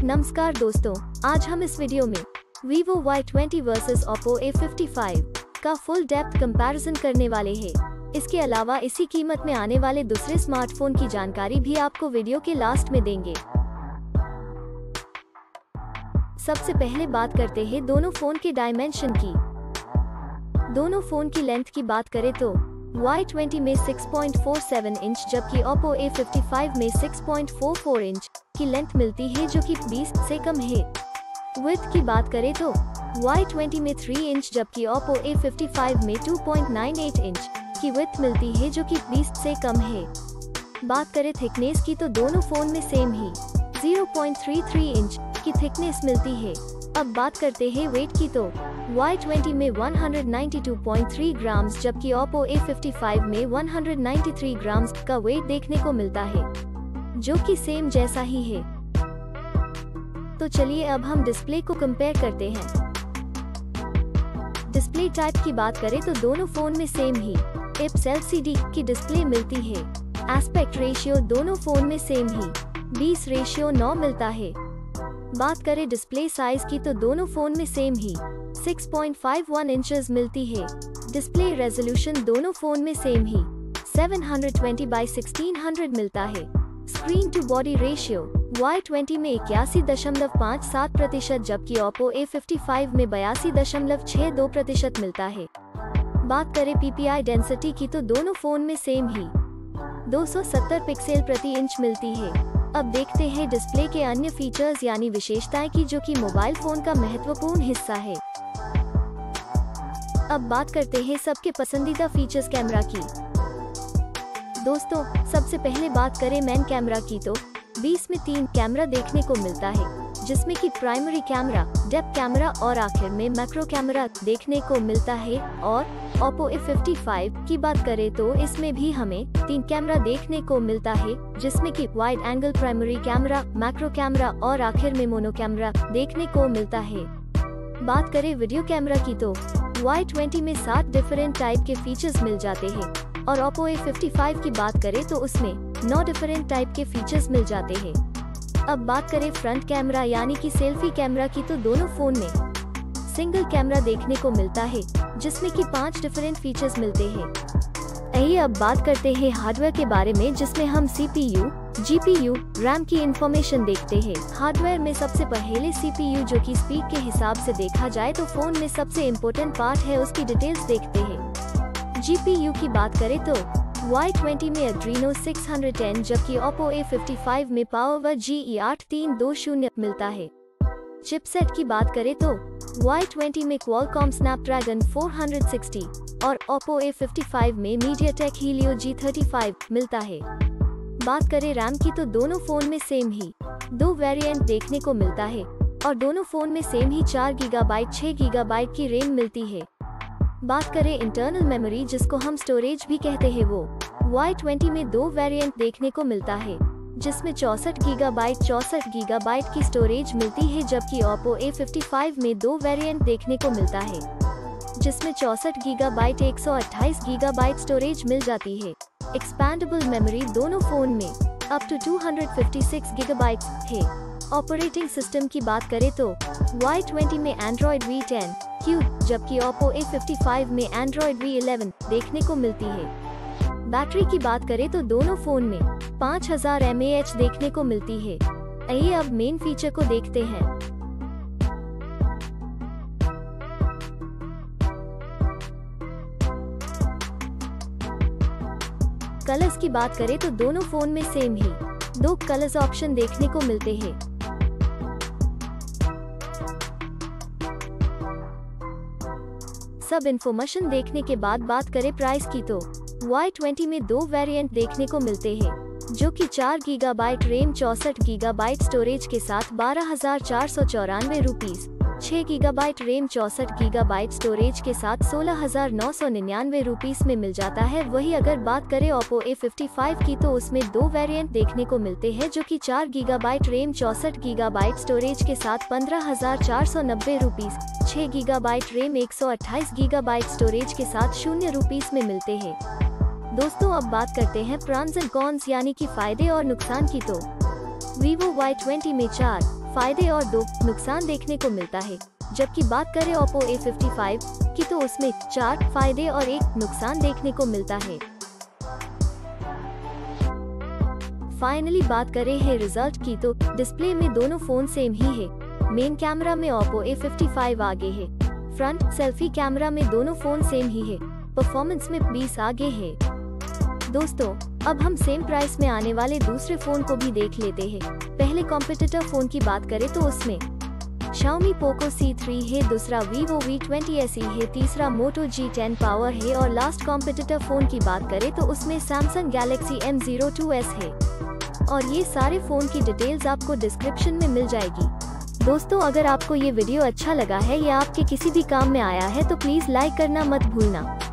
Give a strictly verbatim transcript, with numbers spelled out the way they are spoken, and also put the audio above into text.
नमस्कार दोस्तों, आज हम इस वीडियो में Vivo Y twenty versus Oppo A fifty five का फुल डेप्थ कंपैरिजन करने वाले हैं। इसके अलावा इसी कीमत में आने वाले दूसरे स्मार्टफोन की जानकारी भी आपको वीडियो के लास्ट में देंगे। सबसे पहले बात करते हैं दोनों फोन के डायमेंशन की। दोनों फोन की लेंथ की बात करें तो वाई ट्वेंटी में six point four seven inch जबकि Oppo ए फिफ्टी फाइव में six point four four inch की लेंथ मिलती है, जो कि बीस से कम है। विड्थ की बात करें तो वाई ट्वेंटी में थ्री इंच जबकि Oppo ए फिफ्टी फाइव में two point nine eight inch की विड्थ मिलती है, जो कि बीस से कम है। बात करें थिकनेस की तो दोनों फोन में सेम ही zero point three three inch की थिकनेस मिलती है। अब बात करते हैं वेट की तो वाई ट्वेंटी में one ninety two point three grams जबकि Oppo ए फिफ्टी फाइव में वन नाइंटी थ्री ग्राम्स का वेट देखने को मिलता है, जो कि सेम जैसा ही है। तो चलिए अब हम डिस्प्ले को कंपेयर करते हैं। डिस्प्ले टाइप की बात करें तो दोनों फोन में सेम ही I P S L C D की डिस्प्ले मिलती है। एस्पेक्ट रेशियो दोनों फोन में सेम ही बीस रेशियो नौ मिलता है। बात करें डिस्प्ले साइज की तो दोनों फोन में सेम ही six point five one inches मिलती है। डिस्प्ले रेजोल्यूशन दोनों फोन में सेम ही seven twenty by sixteen hundred मिलता है। Screen to body ratio Y twenty में इक्यासी दशमलव पाँच सात प्रतिशत जबकि Oppo ए फिफ्टी फाइव में बयासी दशमलव छह दो प्रतिशत मिलता है। बात करें पी पी आई डेंसिटी की तो दोनों फोन में सेम ही दो सौ सत्तर पिक्सल प्रति इंच मिलती है। अब देखते हैं डिस्प्ले के अन्य फीचर्स यानी विशेषताएं की, जो कि मोबाइल फोन का महत्वपूर्ण हिस्सा है। अब बात करते हैं सबके पसंदीदा फीचर्स कैमरा की। दोस्तों, सबसे पहले बात करें मेन कैमरा की तो बीस में तीन कैमरा देखने को मिलता है, जिसमें कि प्राइमरी कैमरा, डेप्थ कैमरा और आखिर में मैक्रो कैमरा देखने को मिलता है। और Oppo ए फिफ्टी फाइव की बात करें तो इसमें भी हमें तीन कैमरा देखने को मिलता है, जिसमें कि wide angle primary camera, macro camera और आखिर में मोनो कैमरा देखने को मिलता है। बात करें वीडियो कैमरा की तो वाई ट्वेंटी में सात डिफरेंट टाइप के फीचर्स मिल जाते हैं और Oppo ए फिफ्टी फाइव की बात करें तो उसमें नौ डिफरेंट टाइप के फीचर्स मिल जाते हैं। अब बात करें फ्रंट कैमरा यानी कि सेल्फी कैमरा की तो दोनों फोन में सिंगल कैमरा देखने को मिलता है, जिसमें कि पांच डिफरेंट फीचर्स मिलते हैं। आइए अब बात करते हैं हार्डवेयर के बारे में, जिसमें हम C P U, G P U, RAM की इंफॉर्मेशन देखते हैं। हार्डवेयर में सबसे पहले सी पी यू, जो कि स्पीड के हिसाब से देखा जाए तो फोन में सबसे इम्पोर्टेंट पार्ट है, उसकी डिटेल्स देखते हैं। जी पी यू की बात करें तो वाई ट्वेंटी में Adreno सिक्स टेन जबकि Oppo ए फिफ्टी फाइव में Power G E eight three two zero मिलता है। चिपसेट की बात करें तो वाई ट्वेंटी में Qualcomm Snapdragon फोर सिक्सटी और Oppo ए फिफ्टी फाइव में MediaTek Helio G thirty five मिलता है। बात करें रैम की तो दोनों फोन में सेम ही दो वेरिएंट देखने को मिलता है और दोनों फोन में सेम ही चार गीगाबाइट छह गीगाबाइट की रैम मिलती है। बात करें इंटरनल मेमोरी, जिसको हम स्टोरेज भी कहते हैं, वो वाई ट्वेंटी में दो वेरिएंट देखने को मिलता है, जिसमें चौसठ गीगाबाइट चौसठ गीगाबाइट की स्टोरेज मिलती है, जबकि Oppo ए फिफ्टी फाइव में दो वेरिएंट देखने को मिलता है, जिसमें चौसठ गीगाबाइट एक सौ अट्ठाईस गीगाबाइट स्टोरेज मिल जाती है। एक्सपैंडेबल मेमोरी दोनों फोन में up to two fifty six gigabyte है। ऑपरेटिंग सिस्टम की बात करें तो वाई ट्वेंटी में Android वी टेन क्यू जबकि Oppo ए फिफ्टी फाइव में Android वी इलेवन देखने को मिलती है। बैटरी की बात करें तो दोनों फोन में पाँच हज़ार एम ए एच देखने को मिलती है। आइए अब मेन फीचर को देखते हैं। कलर्स की बात करें तो दोनों फोन में सेम ही दो कलर्स ऑप्शन देखने को मिलते हैं। सब इन्फॉर्मेशन देखने के बाद बात करें प्राइस की तो वाई ट्वेंटी में दो वेरिएंट देखने को मिलते हैं, जो कि चार गीगाबाइट रैम चौसठ गीगाबाइट स्टोरेज के साथ बारह हजार चार सौ चौरानवे रुपीज, छह गीगाबाइट रैम चौसठ गीगाबाइट स्टोरेज के साथ सोलह हजार नौ सौ निन्यानवे रुपीस में मिल जाता है। वही अगर बात करें Oppo ए फिफ्टी फाइव की तो उसमें दो वेरिएंट देखने को मिलते हैं, जो कि चार गीगाबाइट रैम चौसठ गीगाबाइट स्टोरेज के साथ पंद्रह हजार चार सौ नब्बे रुपीस, छह गीगाबाइट रैम एक सौ अट्ठाईस गीगाबाइट स्टोरेज के साथ शून्य रुपीस में मिलते हैं। दोस्तों, अब बात करते हैं प्रॉन्स एंड कॉन्स यानी कि फायदे और नुकसान की तो Vivo वाई ट्वेंटी में चार फायदे और दो नुकसान देखने को मिलता है। जबकि बात करें Oppo ए फिफ्टी फाइव की तो उसमें चार फायदे और एक नुकसान देखने को मिलता है। फाइनली बात करें है रिजल्ट की तो डिस्प्ले में दोनों फोन सेम ही है। मेन कैमरा में Oppo ए फिफ्टी फाइव आगे है। फ्रंट सेल्फी कैमरा में दोनों फोन सेम ही है। परफॉर्मेंस में बीस आगे है। दोस्तों, अब हम सेम प्राइस में आने वाले दूसरे फोन को भी देख लेते हैं। पहले कॉम्पिटिटर फोन की बात करें तो उसमें Xiaomi Poco सी थ्री है, दूसरा Vivo V twenty S E है, तीसरा Moto जी टेन Power है और लास्ट कॉम्पिटिटर फोन की बात करें तो उसमें Samsung Galaxy M zero two S है। और ये सारे फोन की डिटेल्स आपको डिस्क्रिप्शन में मिल जाएगी। दोस्तों, अगर आपको ये वीडियो अच्छा लगा है या आपके किसी भी काम में आया है तो प्लीज लाइक करना मत भूलना।